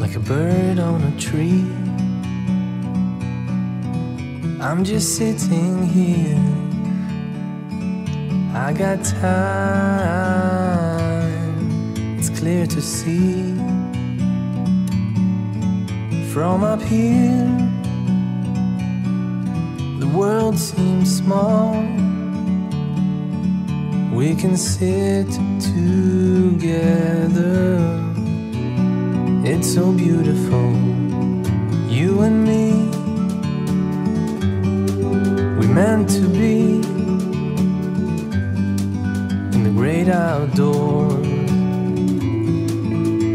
like a bird on a tree. I'm just sitting here, I got time, it's clear to see. From up here, the world seems small. We can sit together, it's so beautiful, you and me. We meant to be in the great outdoors.